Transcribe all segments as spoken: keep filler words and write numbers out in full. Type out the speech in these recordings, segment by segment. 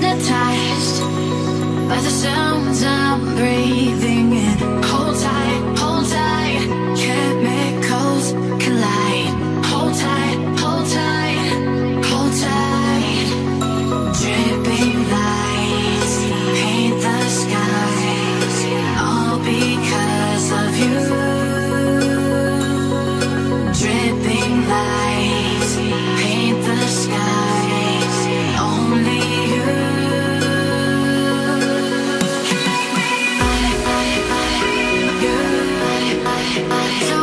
hypnotized by the sounds I'm breathing in. Hold tight, hold tight, chemicals collide. Hold tight, hold tight, hold tight. Dripping lights paint the skies, all because of you. Dripping lights paint the skies, only you. So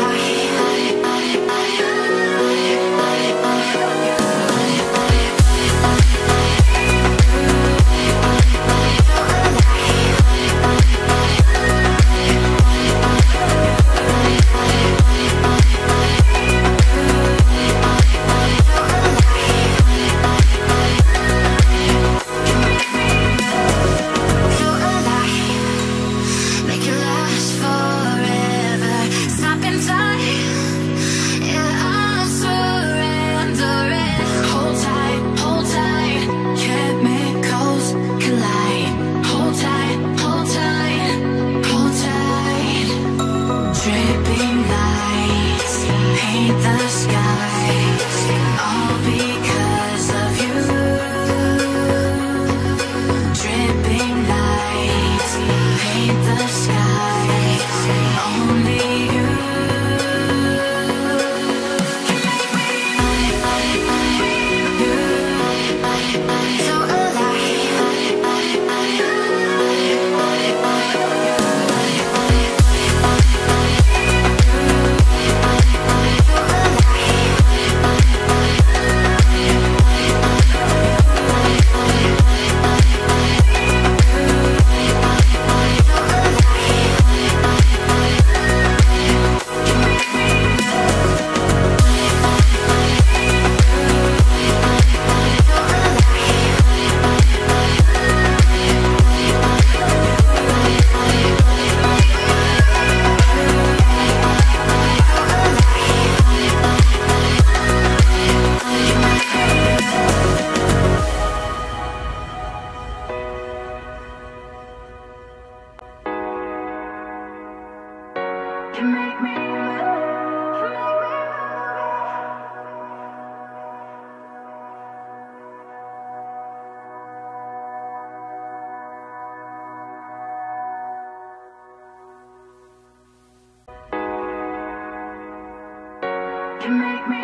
you make me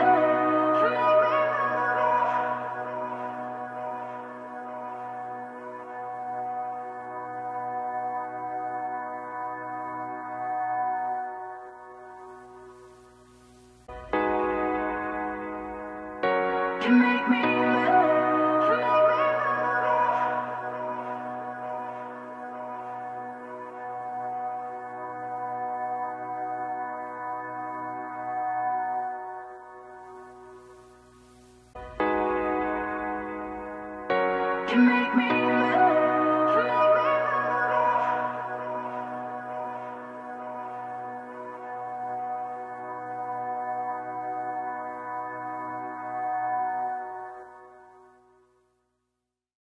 You make me You make me